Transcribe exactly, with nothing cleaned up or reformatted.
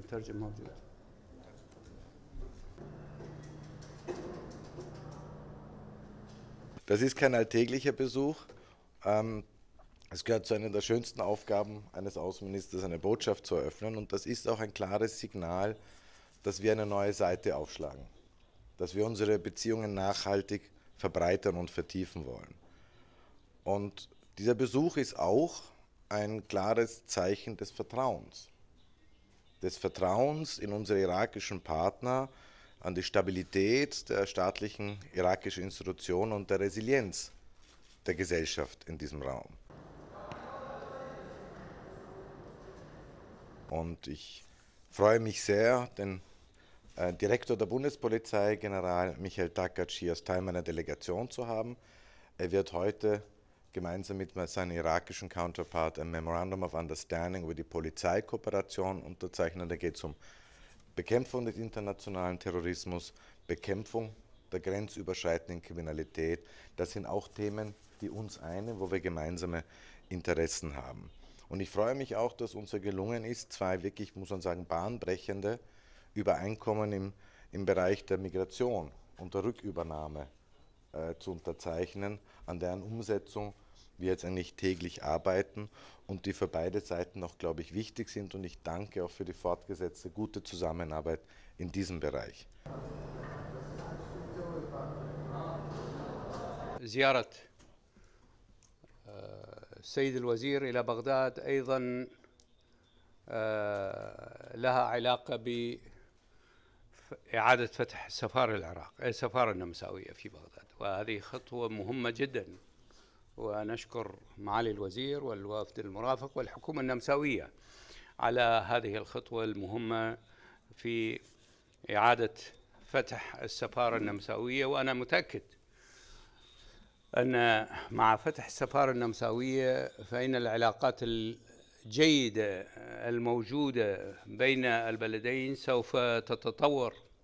المترجم موجود. Das ist kein alltäglicher Besuch. Es gehört zu einer der schönsten Aufgaben eines Außenministers, eine Botschaft zu eröffnen. Und das ist auch ein klares Signal, dass wir eine neue Seite aufschlagen, dass wir unsere Beziehungen nachhaltig verbreitern und vertiefen wollen. Und dieser Besuch ist auch ein klares Zeichen des Vertrauens. Des Vertrauens in unsere irakischen Partner, an die Stabilität der staatlichen irakischen Institutionen und der Resilienz der Gesellschaft in diesem Raum. Und ich freue mich sehr, den äh, Direktor der Bundespolizei, General Michael Takac, hier als Teil meiner Delegation zu haben. Er wird heute gemeinsam mit seinem irakischen Counterpart ein Memorandum of Understanding über die Polizeikooperation unterzeichnen. Da geht es um Bekämpfung des internationalen Terrorismus, Bekämpfung der grenzüberschreitenden Kriminalität. Das sind auch Themen, die uns einen, wo wir gemeinsame Interessen haben. Und ich freue mich auch, dass uns gelungen ist, zwei wirklich, muss man sagen, bahnbrechende Übereinkommen im, im Bereich der Migration und der Rückübernahme äh, zu unterzeichnen, an deren Umsetzung wir jetzt eigentlich täglich arbeiten und die für beide Seiten auch, glaube ich, wichtig sind. Und ich danke auch für die fortgesetzte gute Zusammenarbeit in diesem Bereich. زيارة السيد الوزير إلى بغداد أيضا لها علاقة بإعادة فتح سفارة العراق السفارة النمساوية في بغداد، وهذه خطوة مهمة جدا، ونشكر معالي الوزير والوفد المرافق والحكومة النمساوية على هذه الخطوة المهمة في إعادة فتح السفارة النمساوية. وأنا متأكد أن مع فتح السفارة النمساوية فإن العلاقات الجيدة الموجودة بين البلدين سوف تتطور